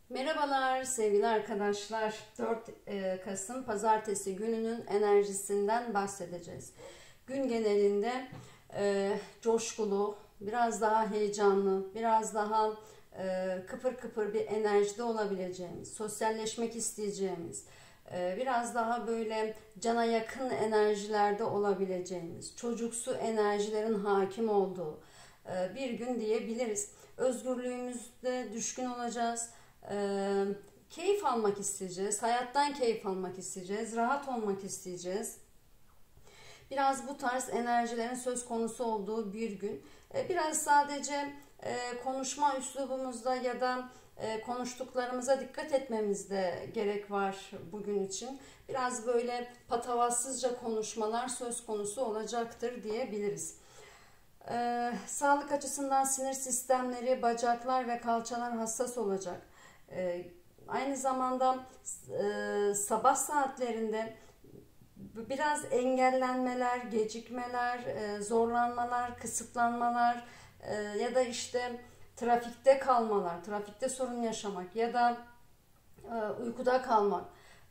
Merhabalar sevgili arkadaşlar. 4 Kasım Pazartesi gününün enerjisinden bahsedeceğiz. Gün genelinde coşkulu, biraz daha heyecanlı, biraz daha kıpır kıpır bir enerjide olabileceğimiz, sosyalleşmek isteyeceğimiz, biraz daha böyle cana yakın enerjilerde olabileceğimiz, çocuksu enerjilerin hakim olduğu bir gün diyebiliriz. Özgürlüğümüzde düşkün olacağız. Keyif almak isteyeceğiz. Hayattan keyif almak isteyeceğiz. Rahat olmak isteyeceğiz. Biraz bu tarz enerjilerin söz konusu olduğu bir gün. Biraz sadece konuşma üslubumuzda ya da konuştuklarımıza dikkat etmemizde gerek var bugün için. Biraz böyle patavatsızca konuşmalar söz konusu olacaktır diyebiliriz. Sağlık açısından sinir sistemleri, bacaklar ve kalçalar hassas olacak. Aynı zamanda sabah saatlerinde biraz engellenmeler, gecikmeler, zorlanmalar, kısıtlanmalar ya da işte trafikte kalmalar, trafikte sorun yaşamak ya da uykuda kalmak.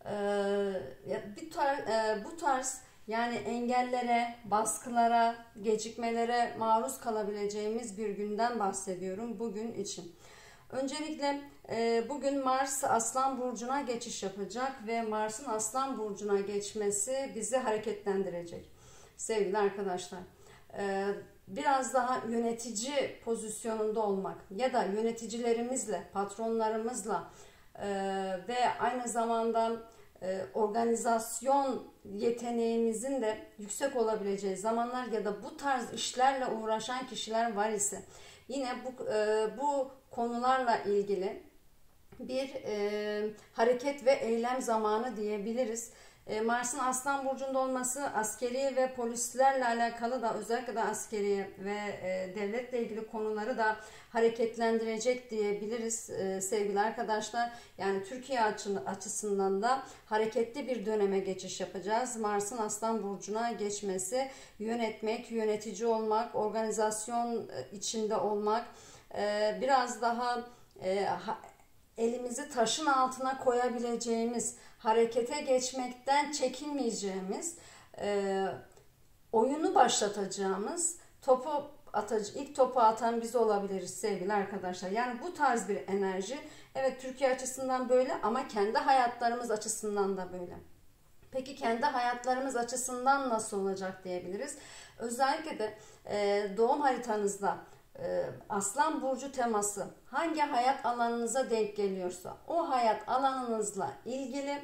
Bu tarz yani engellere, baskılara, gecikmelere maruz kalabileceğimiz bir günden bahsediyorum bugün için. Öncelikle bugün Mars Aslan Burcu'na geçiş yapacak ve Mars'ın Aslan Burcu'na geçmesi bizi hareketlendirecek. Sevgili arkadaşlar, biraz daha yönetici pozisyonunda olmak ya da yöneticilerimizle, patronlarımızla ve aynı zamanda organizasyon yeteneğimizin de yüksek olabileceği zamanlar ya da bu tarz işlerle uğraşan kişiler var ise yine bu konularla ilgili bir hareket ve eylem zamanı diyebiliriz. Mars'ın Aslan Burcu'nda olması askeri ve polislerle alakalı da özellikle de askeri ve devletle ilgili konuları da hareketlendirecek diyebiliriz sevgili arkadaşlar. Yani Türkiye açısından da hareketli bir döneme geçiş yapacağız. Mars'ın Aslan Burcu'na geçmesi, yönetmek, yönetici olmak, organizasyon içinde olmak, biraz daha elimizi taşın altına koyabileceğimiz, harekete geçmekten çekinmeyeceğimiz, oyunu başlatacağımız, ilk topu atan biz olabiliriz sevgili arkadaşlar. Yani bu tarz bir enerji. Evet, Türkiye açısından böyle ama kendi hayatlarımız açısından da böyle. Peki kendi hayatlarımız açısından nasıl olacak diyebiliriz. Özellikle de doğum haritanızda Aslan Burcu teması hangi hayat alanınıza denk geliyorsa o hayat alanınızla ilgili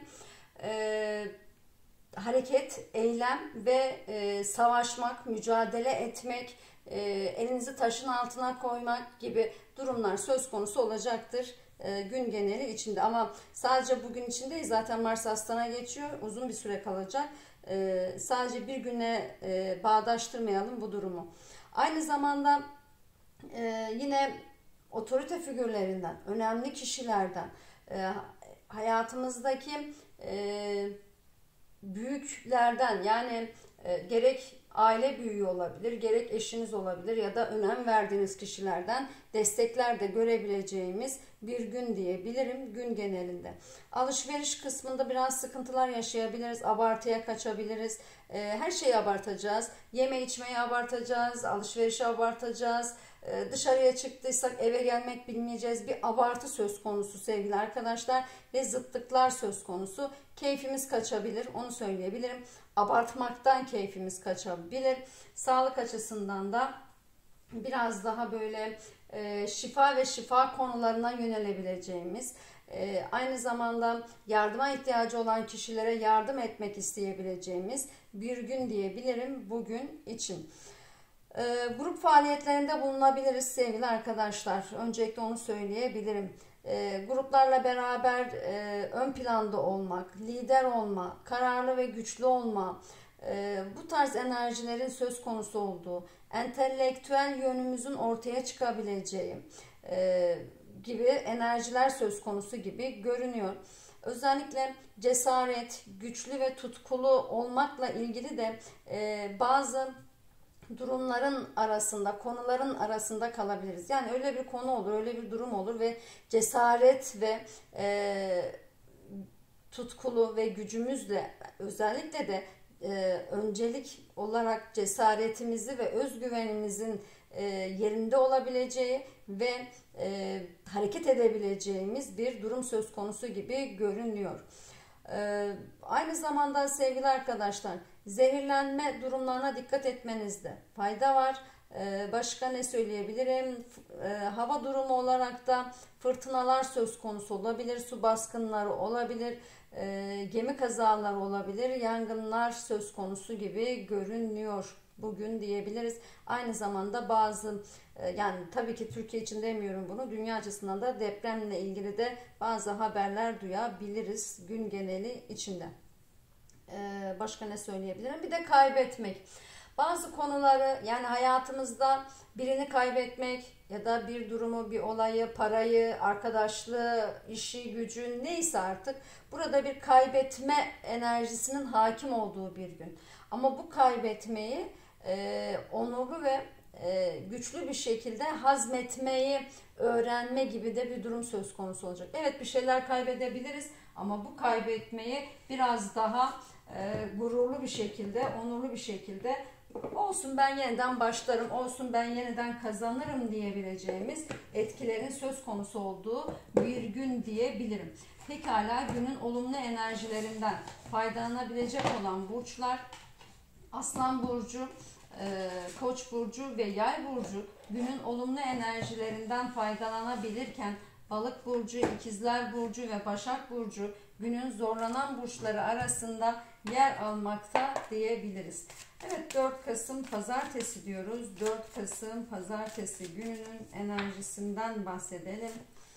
hareket, eylem ve savaşmak, mücadele etmek, elinizi taşın altına koymak gibi durumlar söz konusu olacaktır gün geneli içinde. Ama sadece bugün için değil, zaten Mars Aslan'a geçiyor, uzun bir süre kalacak. Sadece bir güne bağdaştırmayalım bu durumu. Aynı zamanda yine otorite figürlerinden, önemli kişilerden, hayatımızdaki büyüklerden, yani gerek aile büyüğü olabilir, gerek eşiniz olabilir ya da önem verdiğiniz kişilerden destekler de görebileceğimiz bir gün diyebilirim gün genelinde. Alışveriş kısmında biraz sıkıntılar yaşayabiliriz, abartıya kaçabiliriz. Her şeyi abartacağız. Yeme içmeyi abartacağız, alışverişi abartacağız. Dışarıya çıktıysak eve gelmek bilmeyeceğiz. Bir abartı söz konusu sevgili arkadaşlar ve zıtlıklar söz konusu. Keyfimiz kaçabilir, onu söyleyebilirim. Abartmaktan keyfimiz kaçabilir. Sağlık açısından da biraz daha böyle şifa ve şifa konularına yönelebileceğimiz, aynı zamanda yardıma ihtiyacı olan kişilere yardım etmek isteyebileceğimiz bir gün diyebilirim bugün için. Grup faaliyetlerinde bulunabiliriz sevgili arkadaşlar. Öncelikle onu söyleyebilirim. Gruplarla beraber ön planda olmak, lider olma, kararlı ve güçlü olma, bu tarz enerjilerin söz konusu olduğu, entelektüel yönümüzün ortaya çıkabileceği gibi enerjiler söz konusu gibi görünüyor. Özellikle cesaret, güçlü ve tutkulu olmakla ilgili de bazı durumların arasında, konuların arasında kalabiliriz. Yani öyle bir konu olur, öyle bir durum olur ve cesaret ve tutkulu ve gücümüzle, özellikle de öncelik olarak cesaretimizi ve özgüvenimizin yerinde olabileceği ve hareket edebileceğimiz bir durum söz konusu gibi görünüyor. Aynı zamanda sevgili arkadaşlar, zehirlenme durumlarına dikkat etmenizde fayda var. Başka ne söyleyebilirim? Hava durumu olarak da fırtınalar söz konusu olabilir, su baskınları olabilir, gemi kazaları olabilir, yangınlar söz konusu gibi görünüyor bugün diyebiliriz. Aynı zamanda bazı, yani tabii ki Türkiye için demiyorum bunu, dünya açısından da depremle ilgili de bazı haberler duyabiliriz gün geneli içinde. Başka ne söyleyebilirim? Bir de kaybetmek. Bazı konuları, yani hayatımızda birini kaybetmek ya da bir durumu, bir olayı, parayı, arkadaşlığı, işi, gücü neyse artık, burada bir kaybetme enerjisinin hakim olduğu bir gün. Ama bu kaybetmeyi onurlu ve güçlü bir şekilde hazmetmeyi öğrenme gibi de bir durum söz konusu olacak. Evet, bir şeyler kaybedebiliriz ama bu kaybetmeyi biraz daha gururlu bir şekilde, onurlu bir şekilde, olsun ben yeniden başlarım, olsun ben yeniden kazanırım diyebileceğimiz etkilerin söz konusu olduğu bir gün diyebilirim. Pekala, günün olumlu enerjilerinden faydalanabilecek olan burçlar Aslan Burcu, Koç burcu ve Yay burcu günün olumlu enerjilerinden faydalanabilirken Balık burcu, İkizler burcu ve Başak burcu günün zorlanan burçları arasında yer almakta diyebiliriz. Evet, 4 Kasım Pazartesi diyoruz. 4 Kasım Pazartesi gününün enerjisinden bahsedelim.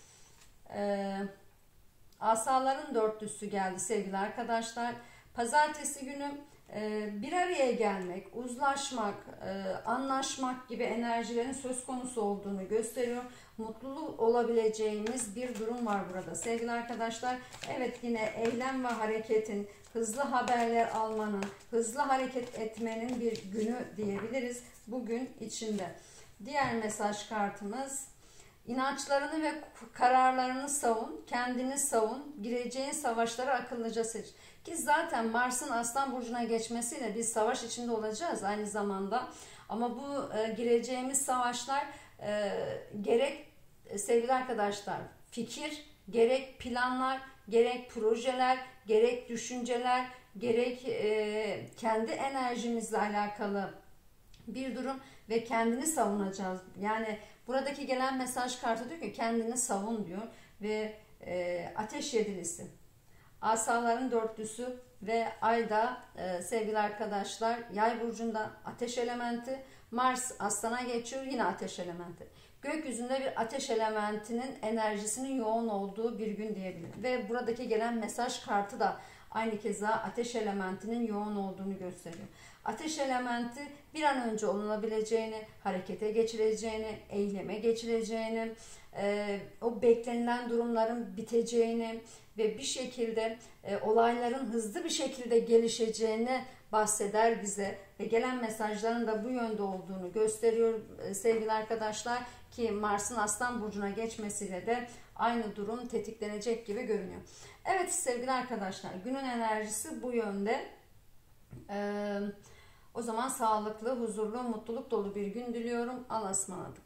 Asaların dörtlüsü geldi sevgili arkadaşlar. Pazartesi günü bir araya gelmek, uzlaşmak, anlaşmak gibi enerjilerin söz konusu olduğunu gösteriyor. Mutlu olabileceğimiz bir durum var burada sevgili arkadaşlar. Evet, yine eylem ve hareketin, hızlı haberler almanın, hızlı hareket etmenin bir günü diyebiliriz bugün içinde. Diğer mesaj kartımız: İnançlarını ve kararlarını savun, kendini savun, gireceğin savaşları akıllıca seç. Ki zaten Mars'ın Aslan Burcu'na geçmesiyle biz savaş içinde olacağız aynı zamanda. Ama bu gireceğimiz savaşlar gerek sevgili arkadaşlar fikir, gerek planlar, gerek projeler, gerek düşünceler, gerek kendi enerjimizle alakalı bir durum ve kendini savunacağız. Yani buradaki gelen mesaj kartı diyor ki kendini savun diyor ve ateş yedilisi, asaların dörtlüsü ve ayda sevgili arkadaşlar Yay burcunda ateş elementi, Mars Aslan'a geçiyor, yine ateş elementi. Gökyüzünde bir ateş elementinin enerjisinin yoğun olduğu bir gün diyebilirim. Ve buradaki gelen mesaj kartı da aynı keza ateş elementinin yoğun olduğunu gösteriyor. Ateş elementi bir an önce olunabileceğini, harekete geçireceğini, eyleme geçireceğini, o beklenilen durumların biteceğini ve bir şekilde olayların hızlı bir şekilde gelişeceğini bahseder bize ve gelen mesajların da bu yönde olduğunu gösteriyor sevgili arkadaşlar, ki Mars'ın Aslan Burcu'na geçmesiyle de aynı durum tetiklenecek gibi görünüyor. Evet sevgili arkadaşlar, günün enerjisi bu yönde. O zaman sağlıklı, huzurlu, mutluluk dolu bir gün diliyorum. Allah'a ısmarladık.